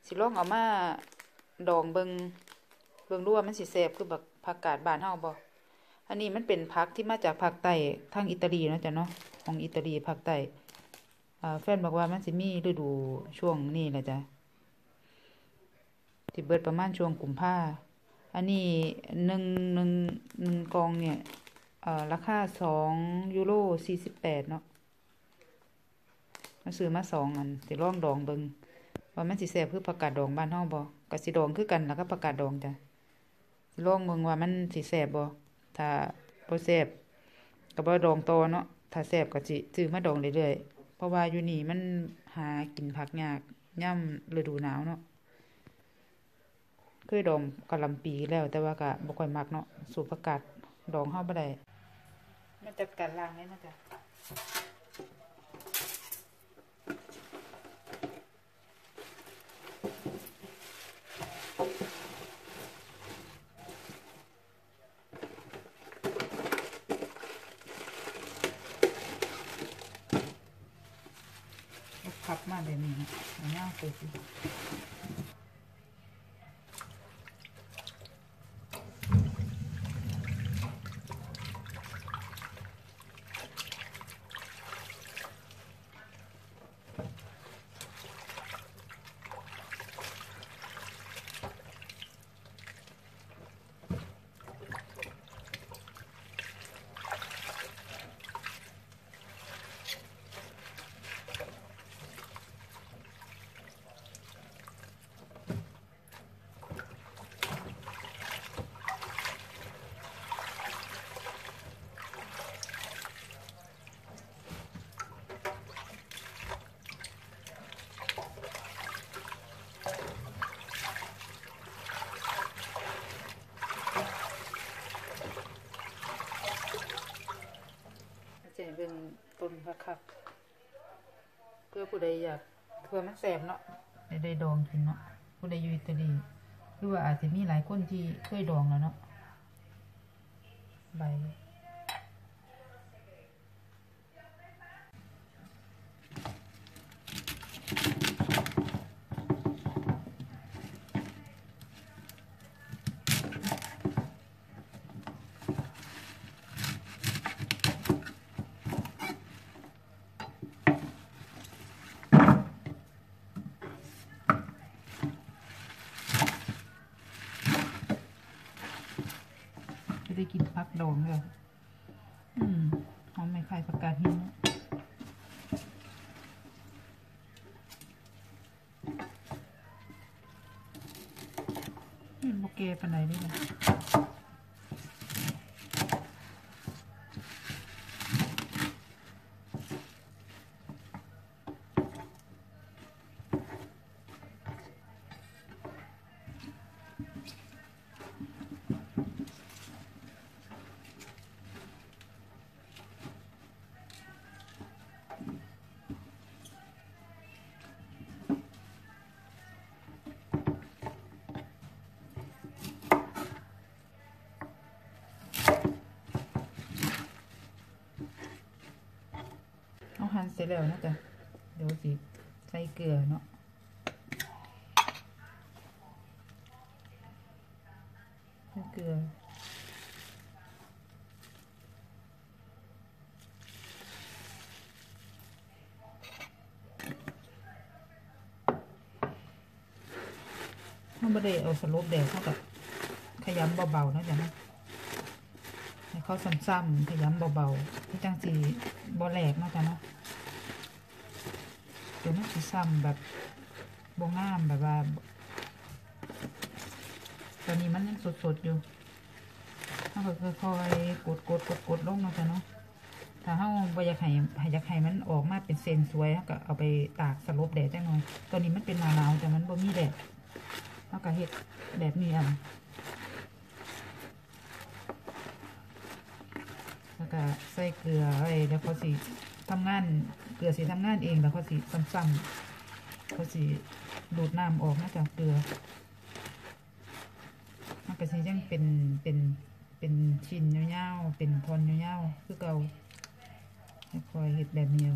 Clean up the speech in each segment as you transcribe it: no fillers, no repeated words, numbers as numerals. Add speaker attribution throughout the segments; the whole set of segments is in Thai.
Speaker 1: สิลองเอามาดองเบิ่งดูว่ามันสิแซ่บคือแบบผักกาดบ้านเฮาบ่อันนี้มันเป็นผักที่มาจากภาคใต้ทางอิตาลีเนาะจ้ะเนาะของอิตาลีภาคใต้แฟนบอกว่ามันสิมีฤดูช่วงนี้แหละจ้ะที่เบิดประมาณช่วงกุมภาอันนี้หนึ่งกองเนี่ยราคา€2.48เนาะมาซื้อมา2 อันสิลองดองเบิ่งว่ามันสิแซ่บคือผักกาดดองบ้านเฮาบ่ก็สิดองคือกันแล้วก็ผักกาดดองจ้ะสิลองเบิ่งว่ามันสิแซ่บบ่ถ้าบ่แซ่บก็บ่ดองต่อเนาะถ้าแซ่บก็สิซื้อมาดองเรื่อยๆเพราะว่าอยู่นี่มันหากินผักยากยามฤดูหนาวเนาะเคยดองกะหล่ำปีแล้วแต่ว่าก็บ่ค่อยมักเนาะสูตรผักกาดดองเฮาบ่ได้มาจัดการล้างเลยนะจ๊ะพับมาแบบนี้นะมันยาวเกินเป็นต้นคักเพื่อผู้ใดอยากเพื่อมันแสบเนาะได้ดองกินเนาะผู้ใดอยู่อิตาลีหรือว่าอาจจะมีหลายคนที่เคยดองแล้วเนาะใบได้กินผักดองเลยหอมไม่ไข่ผักกาดหินโอเคปานไหนนี่นะหั่นเสร็จแล้วนะจ๊ะเดี๋ยวสิใส่เกลือเนาะใส่เกลือถ้าไม่ได้เอาสลบแดดเท่ากับขยำเบาๆนะจ๊ะนะให้เขาซ้ำๆขยำเบาๆที่จังสีบ่แหลกนะจ๊ะเนาะเดี๋ยวมันจะซ้ำแบบบงามแบบว่าตอนนี้มันยังสดๆอยู่ถ้าค่อยๆกดลงนะจ๊ะเนาะถ้าเฮาบ่อยากให้มันออกมาเป็นเส้นสวยก็เอาไปตากสลบแดดจังหน่อยตอนนี้มันเป็นหน้าหนาวแต่มันบ่มีแดดเฮาก็เฮ็ดแบบนี้แล้วก็ใส่เกลือไว้แล้วเขาสิทำงานเกลือสิทำงานเองแล้วเขาสิซ้ำๆเขาสิดูดน้ำออกนะจ๊ะเกลือมันก็สิยังเป็นชิ้นยาวๆเป็นท่อนยาวๆคือเก่าคอยเฮ็ดแบบนี้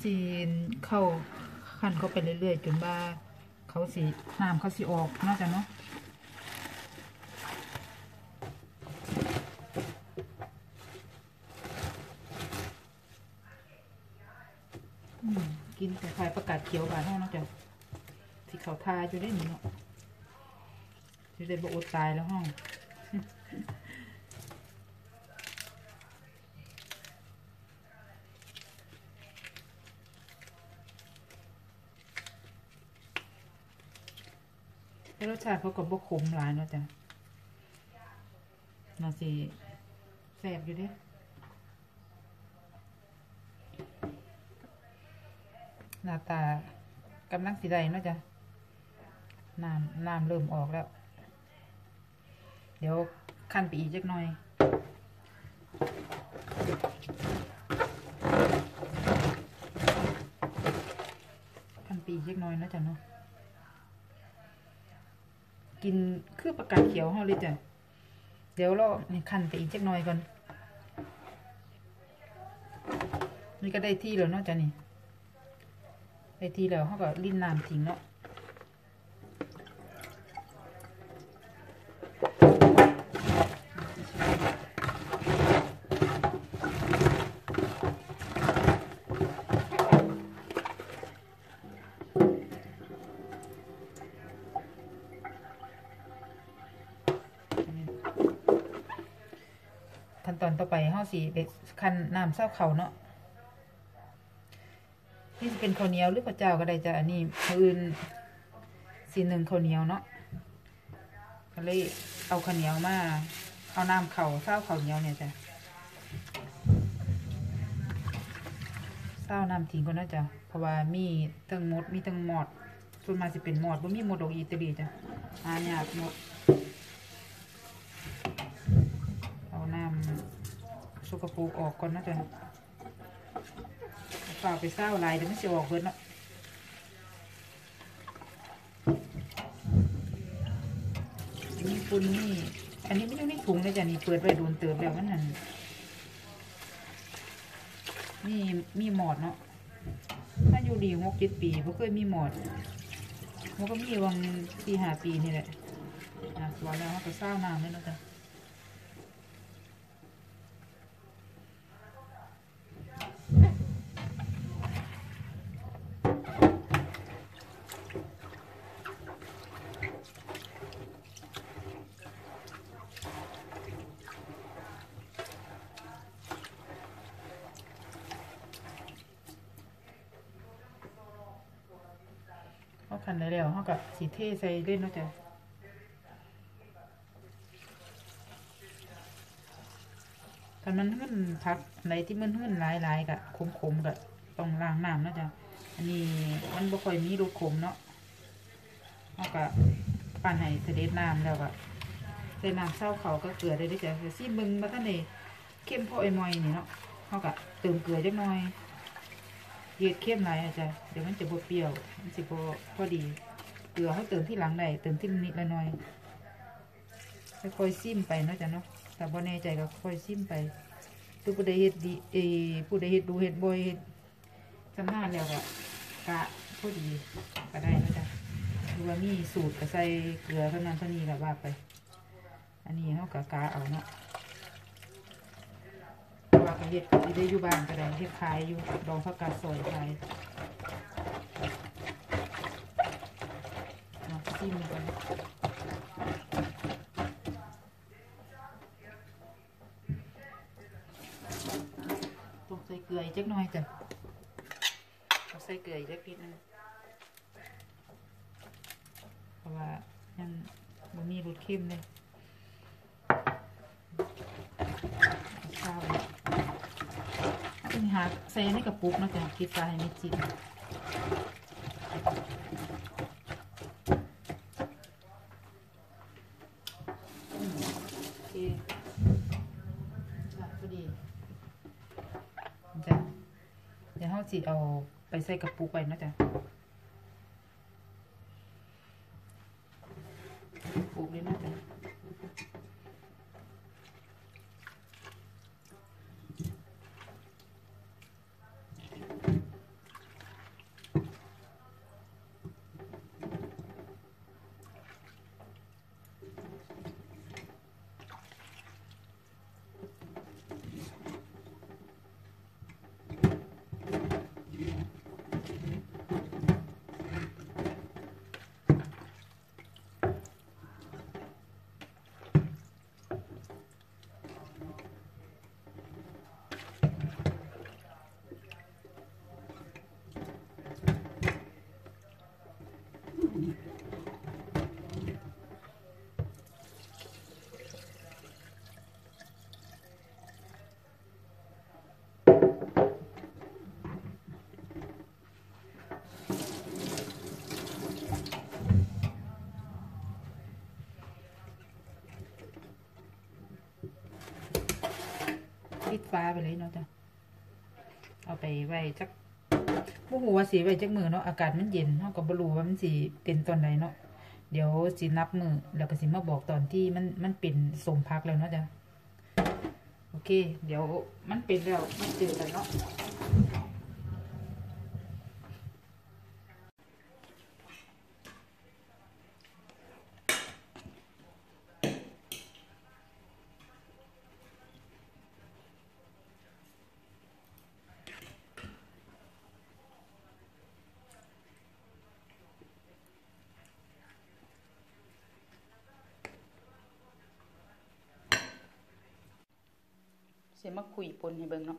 Speaker 1: สิเข้าขั้นเข้าไปเรื่อยๆจนว่าเขาสิน้ำเขาสิออกนอกจากเนาะกินแต่ไข่ประกาศเขียวบานห้องนอกจากที่เขาทาอยู่ได้หนิเนาะจะได้บอกอดตายแล้วห้องรสชาติเขาก็บ่ขมหลายเนาะจ้ะน่าสิแซ่บอยู่เด้หน้าตากำลังสีใดเนาะจ้ะน้ำเริ่มออกแล้วเดี๋ยวขั้นไปอีกจักหน่อยขั้นไปอีกจักหน่อยเนาะจ้ะเนาะกินคือประกาศเขียวเฮาเลยจ้ะเดี๋ยวเรานี่ขั้นไปอีกจักหน่อยก่อนนี่ก็ได้ที่แล้วเนาะจ้ะนี่ได้ที่แล้วเฮาก็ลิ้นน้ำทิ้งเนาะขั้นตอนต่อไปเฮาสิเด็ดคั้นน้ำเศร้าเข่าเนาะนี่จะเป็นข้าวเหนียวหรือข้าวเจ้าก็ได้จ้ะอันนี้อื่นสีหนึ่งข้าวเหนียวเนาะก็เลยเอาข้าวเหนียวมาเอาน้ำเข่าเศร้าข้าวเหนียวเนี่ยจ้ะเศร้าน้ำทิ้งก่อนนะจ้ะเพราะว่ามีตั้งมดมีตั้งหมอดส่วนมากจะเป็นหมอดบ่มีหมดดอกอีตรีจ้ะหยาบหมดน้ำสกปรกออกก่อนนะจ๊ะฝากไปเศร้าลายเดี๋ยวไม่เสียออกเบิดเนาะนี่คุณนี่อันนี้ไม่ต้องนี่ถุงเลยจ้ะนี่เปิดไปโดนเติมแล้วมันนั่นมีหมอดเนาะถ้าอยู่ดี6-7 ปีก็เคยมีหมอดมันก็มีวัง4-5 ปีนี่แหละวันแล้วเขาก็เศร้าน้ำเลยนะจ๊ะเขาขันได้แล้วเขากับสีเทใส่เล่นเนาะจ้ะถ้ามันขึ้นพักอะไรที่มันขึ้นหลายๆกะขมๆกะต้องล้างน้ำเนาะจ้ะอันนี้มันบ่ค่อยมีรสขมเนาะเขากะปั่นให้เสด็จน้ำแล้วกะใส่น้ำเศร้าเขาก็เกลือได้ด้วยจ้ะซีมึงมาตั้งแต่เข้มพอไอมอยนี่เนาะเขากะเติมเกลือจักหน่อยเย็ดเข้มหลายอาจจะเดี๋ยวมันจะบดเปรี้ยวมันสิบพอดีเกลือเขาเติมที่หลังได้เติมที่นิดละหน่อยค่อยๆซิมไปเนาะจ้ะเนาะแต่บ่แน่ใจก็ค่อยซิมไปผู้ใดเฮ็ดดีผู้ใดเฮ็ดดูเฮ็ดบ่อยเฮ็ดชำนาญแล้วก็กะพอดีก็ได้เนาะจ้ะหรือว่ามีสูตรก็ใส่เกลือเท่านั้นเท่านี้ก็ว่าไปอันนี้เขากะเอาเนาะว่าก็เฮ็ดได้อยู่บ้านก็ได้เฮ็ดขายอยู่ดองผักกาดซอยขายซิมกันต้องใส่เกลืออีกจักหน่อยจ้ะต้องใส่เกลืออีกจักนิดนึงเพราะว่ายังบ่มีรสเค็มเลยข้าวนี่หาใส่ในกระปุกนะจ๊ะคิดว่าให้ไม่จิตโอเคพอดีจ้ะเดี๋ยวเราสิเอาไปใส่กระปุกไปนะจ๊ะปุกเลยนะจ๊ะปิดฟ้าไปเลยเนาะจ้ะเอาไปไว้จักบ่ฮู้ว่าสิไว้จักมื้อเนาะอากาศมันเย็นเฮาก็บ่รู้ว่ามันสิเป็นตอนใดเนาะเดี๋ยวสินับมื้อแล้วก็สิมาบอกตอนที่มันเป็นสมพักแล้วเนาะจ้ะโอเคเดี๋ยวมันเป็นแล้วมาเจอกันเนาะเสียมาคุยปนให้เบิ่งเนาะ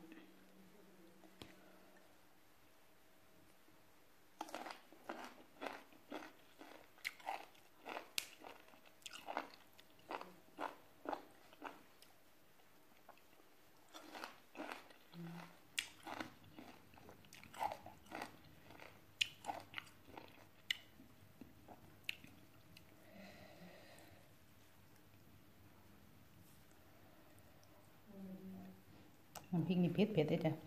Speaker 1: น้ำพริกนี่เผ็ดได้จ้ะ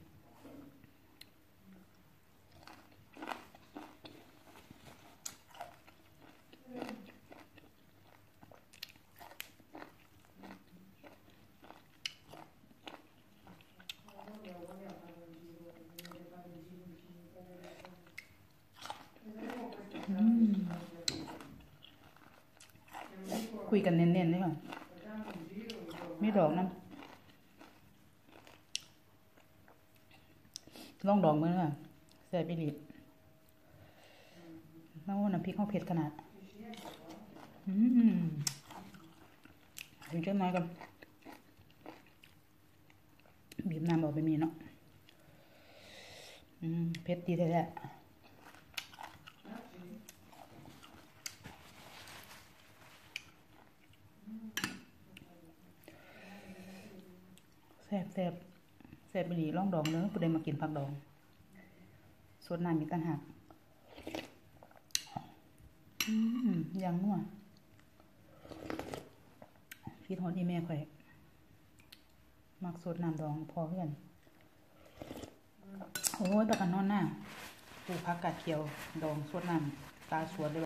Speaker 1: คุยกันเน้นๆเลยค่ะมีดอกน้ำลองดองมือค่ะใส่ไปดิบแล้วน้ำพริกข้าวเผ็ดขนาดถึงเจ้าน้อยกันบีบน้ำออกไปมีเนาะเผ็ดดีแท้แซ่บไปดีลองดองเนื้อผู้ใดมากินผักดองสดน้ำมีตั้งหักยังนัวคิดฮอดอีแม่ข่อยมักสดน้ำดองพอเพื่อนโอ้ยประกันนอนหน้าปลูกผักกาดเขียวดองสดน้ำตาสวดเลย